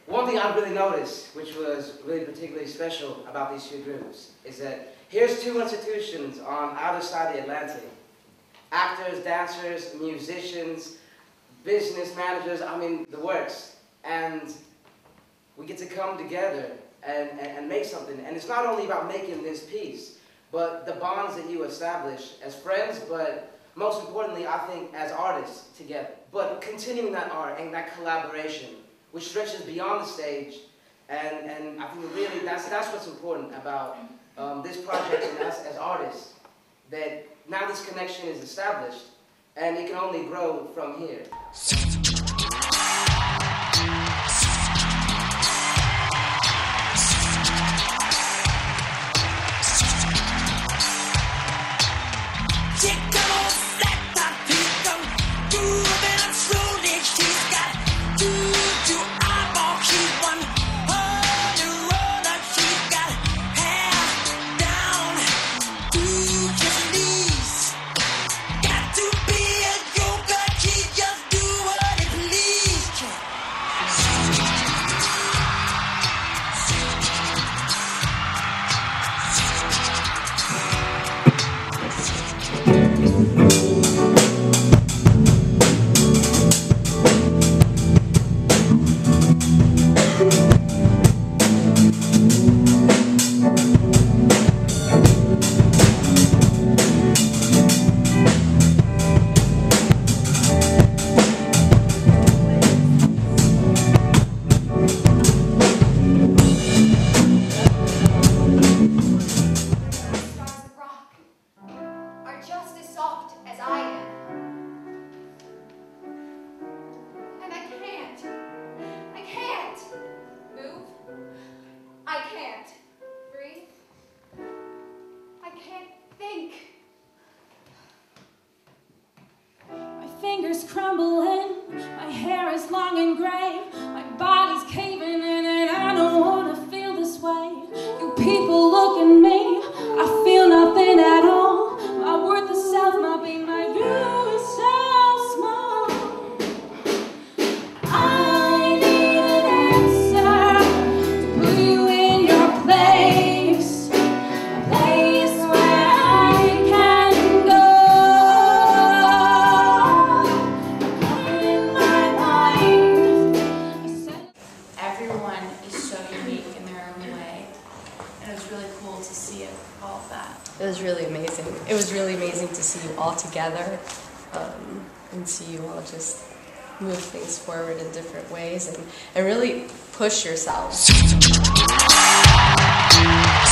One thing I've really noticed, which was really particularly special about these two groups, is that here's two institutions on either side of the Atlantic. Actors, dancers, musicians, business managers, I mean, the works. And we get to come together and make something. And it's not only about making this piece, but the bonds that you establish as friends, but most importantly, I think, as artists together. But continuing that art and that collaboration, which stretches beyond the stage, and I think really that's what's important about this project and us as artists, that now this connection is established, and it can only grow from here. Fingers crumbling, my hair is long and gray, my body's caving in and I don't want to feel this way. You people look at me, I feel nothing at all. My worth of self might be my view is so small. I need an answer to put you in your place, a place where I can go. It was really amazing. It was really amazing to see you all together and see you all just move things forward in different ways and really push yourselves.